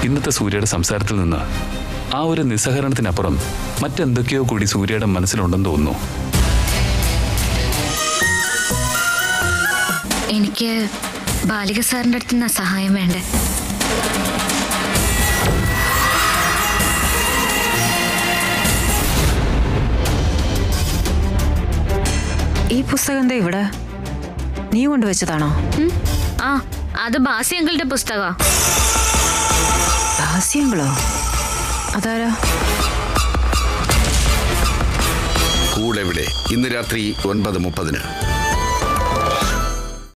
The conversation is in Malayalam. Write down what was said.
ഇന്നത്തെ സൂര്യയുടെ സംസാരത്തിൽ നിന്ന് ആ ഒരു നിസ്സഹരണത്തിനപ്പുറം മറ്റെന്തൊക്കെയോ കൂടി സൂര്യയുടെ മനസ്സിലുണ്ടെന്ന് തോന്നുന്നു. എനിക്ക് ബാലിക സാറിന്റെ അടുത്ത് നിന്ന് സഹായം വേണ്ടേ? ഈ പുസ്തകം എന്താ ഇവിടെ? നീ കൊണ്ടുവച്ചതാണോ? ആ, അത് ബാസി അങ്കിളുടെ പുസ്തകാ. ബാസി അങ്കിളോ? അതാരാ? കൂടെവിടെ ഇന്ന് രാത്രി 9:30.